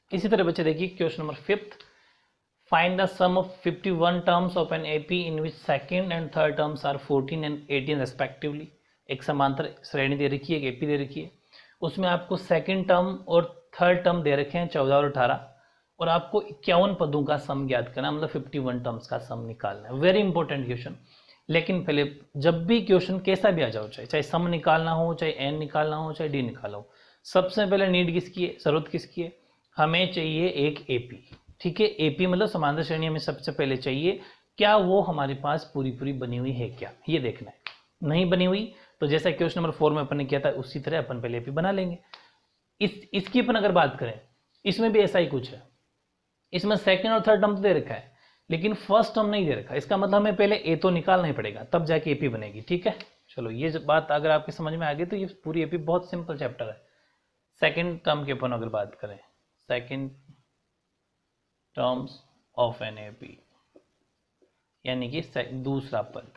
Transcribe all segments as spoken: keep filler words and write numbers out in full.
इसी तरह बच्चे देखिए question number fifth, find the sum of fifty one terms of an AP in which second and third terms are fourteen and eighteen respectively. एक समांतर श्रेणी दे रखी है, एक एपी दे रखी है, उसमें आपको सेकंड टर्म और थर्ड टर्म दे रखे हैं चौदह और अठारह, और आपको इक्यावन पदों का सम ज्ञात करना, मतलब फिफ्टी वन टर्म्स का सम निकालना है। Very important question. लेकिन पहले जब भी क्वेश्चन कैसा भी आ जाओ, चाहे चाहे सम निकालना हो, चाहे एन निकालना हो, चाहे डी निकालना हो, सबसे पहले नीड किसकी है, जरूरत किसकी है, हमें चाहिए एक एपी। ठीक है, एपी मतलब समांतर श्रेणी हमें सबसे पहले चाहिए, क्या वो हमारे पास पूरी पूरी बनी हुई है क्या, ये देखना है। नहीं बनी हुई तो जैसा क्वेश्चन नंबर फोर में अपन ने किया था उसी तरह अपन पहले एपी बना लेंगे। इस इसकी अपन अगर बात करें, इसमें भी ऐसा ही कुछ है, इसमें सेकंड और थर्ड टर्म तो दे रखा है लेकिन फर्स्ट टर्म नहीं दे रखा। इसका मतलब हमें पहले ए तो निकालना ही पड़ेगा, तब जाके एपी बनेगी। ठीक है, चलो ये बात अगर आपकी समझ में आ गई तो ये पूरी एपी बहुत सिंपल चैप्टर है। सेकंड टर्म के अपन अगर बात करें, second terms of an AP यानी कि दूसरा पद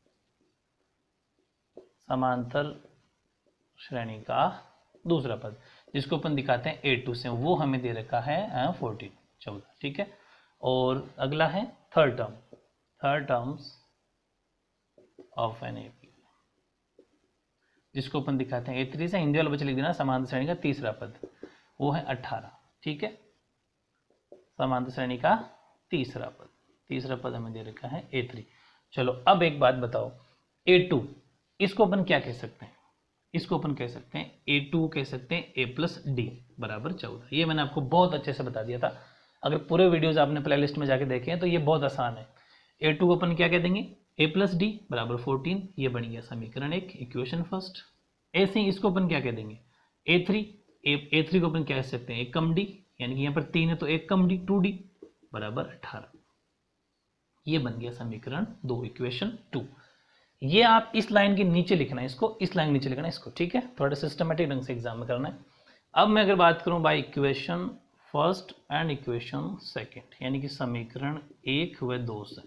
समांतर श्रेणी का दूसरा पद, जिसको अपन दिखाते हैं ए टू से, वो हमें दे रखा है फोर्टीन चौदह। ठीक है, और अगला है third term, third terms of an AP, जिसको अपन दिखाते हैं ए थ्री से। हिंदी वाला बच्चे लिख देना समांतर श्रेणी का तीसरा पद, वो है अठारह। ठीक है, समांतर श्रेणी का तीसरा पद, तीसरा पद हमें दे रखा है ए थ्री। चलो अब एक बात बताओ, ए टू इसको अपन क्या कह सकते हैं, इसको अपन कह सकते हैं ए टू कह सकते हैं ए प्लस डी बराबर चौदह। ये मैंने आपको बहुत अच्छे से बता दिया था, अगर पूरे वीडियोज आपने प्ले लिस्ट में जाके देखे हैं तो ये बहुत आसान है। ए टू को अपन क्या कह देंगे, ए प्लस डी बराबर फोर्टीन, ये बन गया समीकरण एक, इक्वेशन फर्स्ट। ऐसे ही इसको अपन क्या कह देंगे, ए थ्री, ए थ्री को अपन क्या कह सकते हैं, एक कम डी, यानी कि यहाँ पर तीन है तो एक कम डी, टू डी बराबर अठारह, ये बन गया समीकरण दो, इक्वेशन टू। ये आप इस लाइन के नीचे लिखना है इसको, इस लाइन के नीचे लिखना है इसको। ठीक है, थोड़ा सिस्टमेटिक ढंग से एग्जाम में करना है। अब मैं अगर बात करूं by equation first and equation second, यानी कि समीकरण एक व दो से,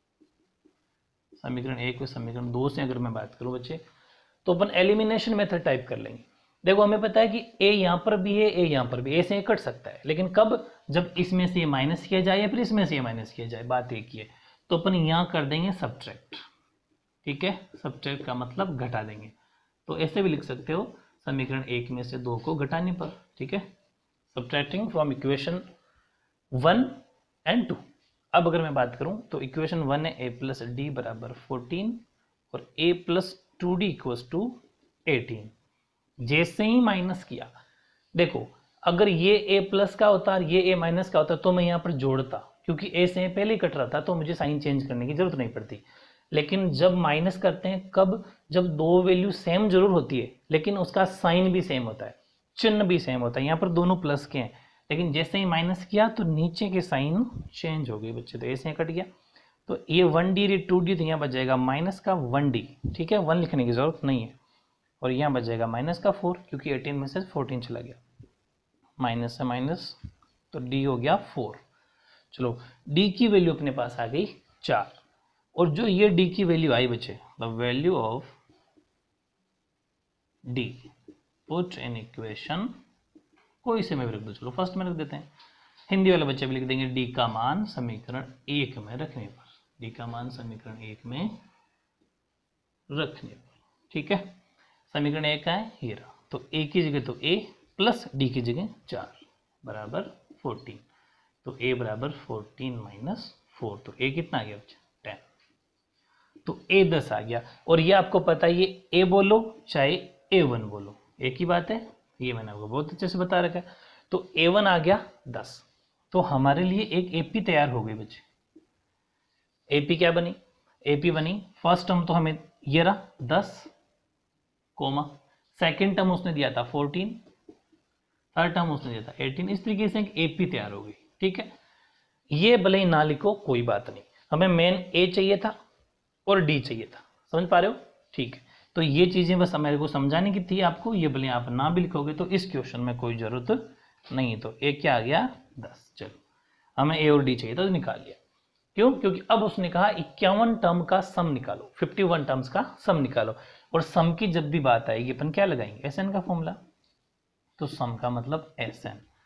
समीकरण एक व समीकरण दो से अगर मैं बात करूं बच्चे, तो अपन एलिमिनेशन मेथड टाइप कर लेंगे। देखो हमें पता है कि ए यहाँ पर भी है, ए यहाँ पर भी, ए से कट सकता है, लेकिन कब, जब इसमें से ये माइनस किया जाए या फिर इसमें से ये माइनस किया जाए, बात एक ही है। तो अपन यहाँ कर देंगे सब्ट्रैक्ट। ठीक है, सब्ट्रैक्ट का मतलब घटा देंगे, तो ऐसे भी लिख सकते हो समीकरण एक में से दो को घटाने पर। ठीक है, subtracting from equation one and two. अब अगर मैं बात करूं तो इक्वेशन वन है ए प्लस डी बराबर फोर्टीन और a plus two d equals to eighteen. जैसे ही माइनस किया, देखो अगर ये ए प्लस का होता और ये ए माइनस का होता तो मैं यहाँ पर जोड़ता, क्योंकि ए से पहले ही कट रहा था तो मुझे साइन चेंज करने की जरूरत नहीं पड़ती। लेकिन जब माइनस करते हैं कब, जब दो वैल्यू सेम जरूर होती है लेकिन उसका साइन भी सेम होता है, चिन्ह भी सेम होता है। यहाँ पर दोनों प्लस के हैं, लेकिन जैसे ही माइनस किया तो नीचे के साइन चेंज हो गए बच्चे, तो ऐसे कट गया। तो ये वन डी टू डी, तो यहाँ बच जाएगा माइनस का वन डी। ठीक है, वन लिखने की जरूरत नहीं है, और यहाँ बच जाएगा माइनस का फोर, क्योंकि एटीन में से फोर्टीन चला गया, माइनस से माइनस, तो डी हो गया फोर। चलो डी की वैल्यू अपने पास आ गई चार, और जो ये डी की वैल्यू आई बच्चे, the value of d put in equation, कोई से में भी रख दो, चलो फर्स्ट में रख देते हैं। हिंदी वाले बच्चे भी लिख देंगे डी का मान समीकरण एक में रखने पर, डी का मान समीकरण एक में रखने पर। ठीक है, समीकरण एक का है ये रहा, तो ए की जगह तो ए प्लस डी की जगह चार बराबर फोर्टीन, तो ए बराबर फोर्टीन माइनस फोर, तो ए कितना आ गया बच्चे, टेन, तो ए दस आ गया। और ये आपको पता है, ये ए बोलो चाहे ए वन बोलो एक ही बात है, ये मैंने आपको बहुत अच्छे से बता रखा है। तो ए वन आ गया दस, तो हमारे लिए एक एपी तैयार हो गई बच्चे। एपी क्या बनी, एपी बनी फर्स्ट टर्म तो हमें ये रहा दस कोमा, सेकेंड टर्म उसने दिया था फोर्टीन, थर्ड टर्म उसने दिया था एटीन, इस तरीके से एक एपी तैयार हो गई। ठीक है, ये भले ही ना लिखो कोई बात नहीं, हमें मेन ए चाहिए था और डी चाहिए था, समझ पा रहे हो। ठीक है, तो ये चीजें बस मेरे को समझाने की थी आपको, ये भले आप ना भी लिखोगे तो इस क्वेश्चन में कोई जरूरत नहीं। तो ए क्या आ गया दस, चलो हमें ए और डी चाहिए था तो निकाल लिया। क्यों, क्योंकि अब उसने कहा इक्यावन टर्म का सम निकालो, फिफ्टी वन टर्म्स का सम निकालो, और सम की जब भी बात आएगी अपन क्या लगाएंगे, एस एन का फॉर्मूला। तो सम का मतलब एस एन,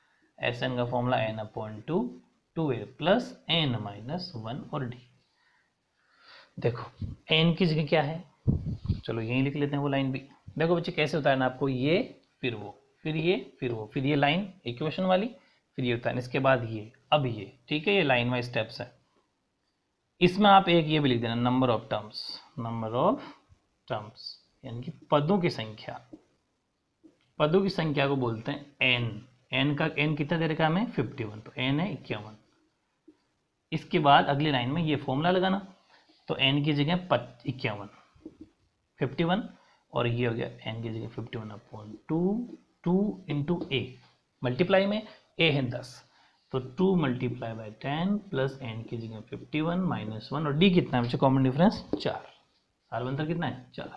एस एन का formula n upon two two a plus n minus one और डी। देखो एन की जगह क्या है, चलो यही लिख लेते हैं वो लाइन भी। देखो बच्चे कैसे होता है ना, आपको ये फिर वो फिर ये फिर वो फिर ये लाइन इक्वेशन वाली, फिर ये होता है इसके बाद ये, अब ये, ठीक है, ये लाइन वाइज स्टेप्स है। इसमें आप एक ये भी लिख देना, number of terms, number of terms यानी कि पदों की संख्या। पदों की संख्या को बोलते हैं एन। एन का एन कितना दे रखा है हमें, फिफ्टी वन, तो एन है इक्यावन। इसके बाद अगली लाइन में ये फॉर्मूला लगाना, तो एन की जगह इक्यावन, फिफ्टी वन, और ये हो गया एन की जगह fifty one upon two, two into a, multiply में ए है दस, तो two multiply by ten plus n की जगह फिफ्टी वन माइनस वन, और डी कितना है बच्चे, कॉमन डिफरेंस चार, सार अंतर कितना है, चार।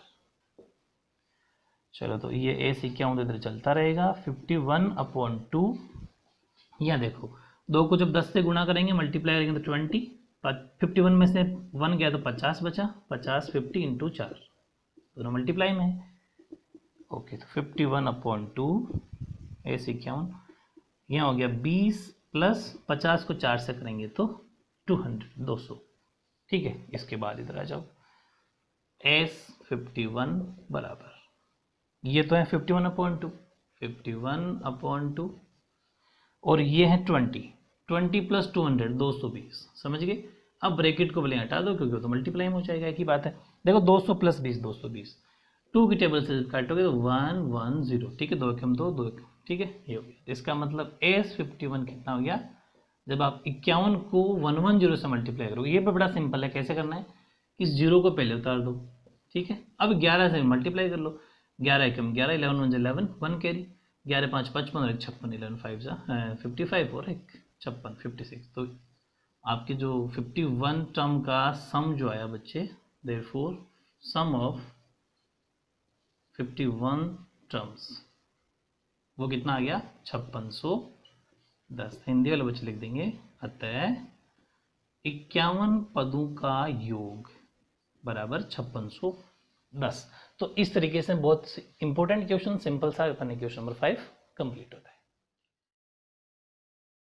चलो तो ये ए से क्या इधर चलता रहेगा, फिफ्टी वन अपॉन टू, यहाँ देखो दो को जब दस से गुणा करेंगे मल्टीप्लाई करेंगे तो ट्वेंटी, फिफ्टी वन में से वन गया तो पचास बचा, पचास फिफ्टी इंटू चार, दोनों मल्टीप्लाई में है। ओके तो फिफ्टी वन अपॉन टू ए से इक्यावन, यहाँ हो गया बीस प्लस पचास को चार से करेंगे तो टू हंड्रेड, दो सौ, ठीक है। इसके बाद इधर आ जाओ, एस फिफ्टी वन बराबर, ये तो है fifty one upon two, fifty one upon two, और ये है twenty, twenty plus two hundred, दो सौ बीस, समझ गए। अब ब्रैकेट को भले हटा दो क्योंकि तो मल्टीप्लाई में हो जाएगा, एक ही बात है। देखो दो सौ प्लस बीस, दो सौ बीस, टू की टेबल से काटोगे तो वन वन जीरो, ठीक है, दो एकम दो, दो एकम, ठीक है, ये हो गया। इसका मतलब एस फिफ्टी वन कितना हो गया, जब आप इक्यावन को वन वन जीरो से मल्टीप्लाई करोगे, ये बड़ा सिंपल है, कैसे करना है, इस जीरो को पहले उतार दो, ठीक है। अब ग्यारह से मल्टीप्लाई कर लो, ग्यारह एकम ग्यारह, eleven one eleven, one carry, ग्यारह पाँच पचपन और एक छप्पन, इलेवन फाइव जा फिफ्टी फाइव और एक छप्पन, फिफ्टी सिक्स। तो आपके जो फिफ्टी वन टर्म का सम जो आया बच्चे, therefore sum of fifty one terms वो कितना आ गया, छप्पन सौ दस। हिंदी वाले बच्चे लिख देंगे, अतः इक्यावन पदों का योग बराबर छप्पन सौ दस। तो इस तरीके से बहुत इंपॉर्टेंट क्वेश्चन, सिंपल सा अपन क्वेश्चन नंबर फाइव कंप्लीट होता है।